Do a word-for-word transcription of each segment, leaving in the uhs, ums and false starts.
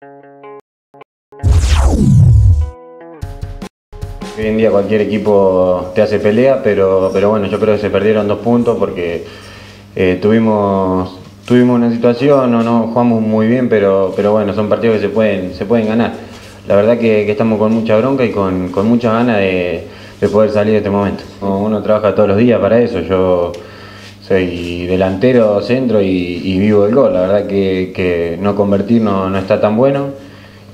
Hoy en día cualquier equipo te hace pelea, pero, pero bueno, yo creo que se perdieron dos puntos porque eh, tuvimos, tuvimos una situación, no, no jugamos muy bien, pero, pero bueno, son partidos que se pueden, se pueden ganar. La verdad que, que estamos con mucha bronca y con, con muchas ganas de, de poder salir de este momento. Uno trabaja todos los días para eso, yo soy delantero, centro y, y vivo del gol. La verdad que, que no convertir no, no está tan bueno.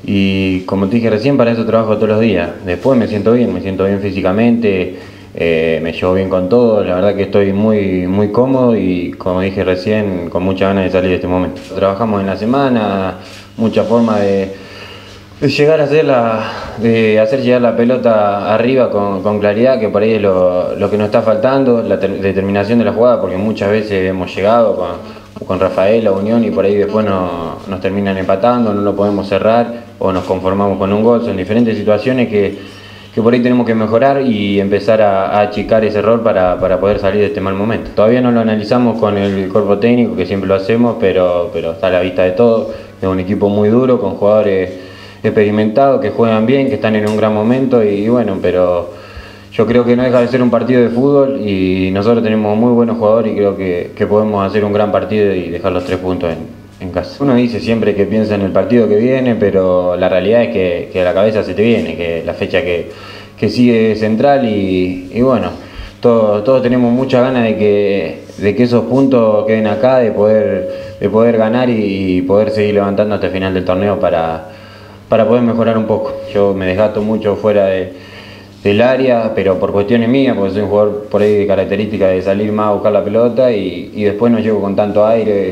Y como te dije recién, para eso trabajo todos los días. Después me siento bien, me siento bien físicamente, eh, me llevo bien con todo. La verdad que estoy muy, muy cómodo y, como dije recién, con muchas ganas de salir de este momento. Trabajamos en la semana, mucha forma de, de llegar a hacer la, de hacer llegar la pelota arriba con, con claridad, que por ahí es lo, lo que nos está faltando, la ter, determinación de la jugada, porque muchas veces hemos llegado con con Rafael, la Unión, y por ahí después no, nos terminan empatando, no lo podemos cerrar o nos conformamos con un gol. Son diferentes situaciones que, que por ahí tenemos que mejorar y empezar a, a achicar ese error para, para poder salir de este mal momento. Todavía no lo analizamos con el cuerpo técnico, que siempre lo hacemos, pero, pero está a la vista de todo. Es un equipo muy duro, con jugadores experimentados, que juegan bien, que están en un gran momento y, y bueno, pero yo creo que no deja de ser un partido de fútbol y nosotros tenemos muy buenos jugadores y creo que, que podemos hacer un gran partido y dejar los tres puntos en, en casa. Uno dice siempre que piensa en el partido que viene, pero la realidad es que, que a la cabeza se te viene, que la fecha que, que sigue es central y, y bueno, todos, todos tenemos muchas ganas de que, de que esos puntos queden acá, de poder, de poder ganar y, y poder seguir levantando hasta el final del torneo para, para poder mejorar un poco. Yo me desgasto mucho fuera de del área, pero por cuestiones mías, porque soy un jugador por ahí de características de salir más a buscar la pelota y, y después no llego con tanto aire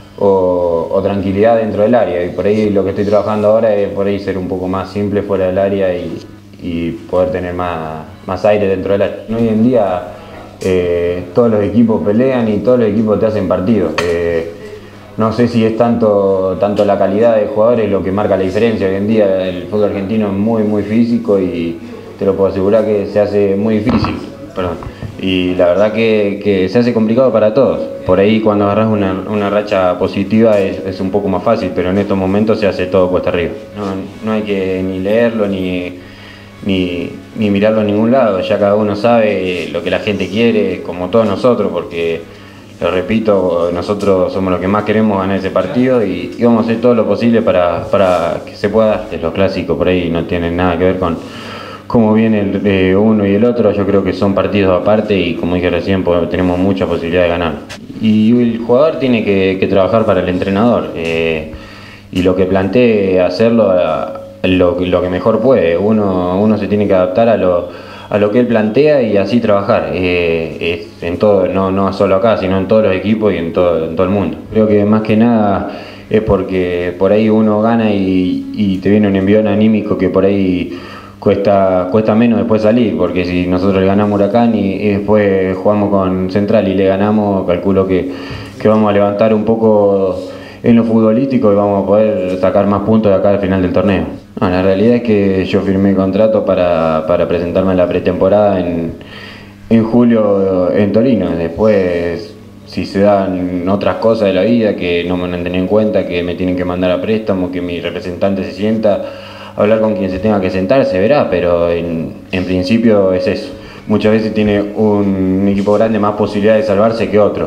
o, o tranquilidad dentro del área. Y por ahí lo que estoy trabajando ahora es por ahí ser un poco más simple fuera del área y, y poder tener más, más aire dentro del área. Hoy en día eh, todos los equipos pelean y todos los equipos te hacen partidos. Eh, no sé si es tanto, tanto la calidad de jugadores lo que marca la diferencia. Hoy en día el fútbol argentino es muy, muy físico y te lo puedo asegurar que se hace muy difícil, perdón, y la verdad que, que se hace complicado para todos. Por ahí cuando agarras una, una racha positiva es, es un poco más fácil, pero en estos momentos se hace todo cuesta arriba. No, no hay que ni leerlo ni, ni, ni mirarlo a ningún lado, ya cada uno sabe lo que la gente quiere, como todos nosotros, porque, lo repito, nosotros somos los que más queremos ganar ese partido y, y vamos a hacer todo lo posible para, para que se pueda. Los clásicos por ahí no tienen nada que ver con cómo viene el, eh, uno y el otro. Yo creo que son partidos aparte y, como dije recién, pues, tenemos mucha posibilidad de ganar. Y el jugador tiene que, que trabajar para el entrenador eh, y lo que plantee hacerlo a, lo, lo que mejor puede. Uno, uno se tiene que adaptar a lo, a lo que él plantea y así trabajar. Eh, es en todo, no, no solo acá, sino en todos los equipos y en todo, en todo el mundo. Creo que más que nada es porque por ahí uno gana y, y te viene un envión anímico que por ahí Cuesta, cuesta menos después salir, porque si nosotros le ganamos a Huracán y, y después jugamos con Central y le ganamos, calculo que, que vamos a levantar un poco en lo futbolístico y vamos a poder sacar más puntos de acá al final del torneo. No, la realidad es que yo firmé contrato para, para presentarme en la pretemporada en, en julio en Torino. Después, si se dan otras cosas de la vida que no me han tenido en cuenta, que me tienen que mandar a préstamo, que mi representante se sienta, hablar con quien se tenga que sentar, se verá, pero en, en principio es eso. Muchas veces tiene un equipo grande más posibilidad de salvarse que otro.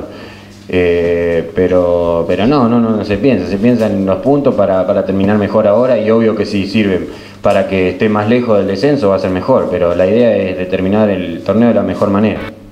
Eh, pero, pero no, no, no, no se piensa, se piensa en los puntos para, para terminar mejor ahora y obvio que si sirven para que esté más lejos del descenso va a ser mejor, pero la idea es de terminar el torneo de la mejor manera.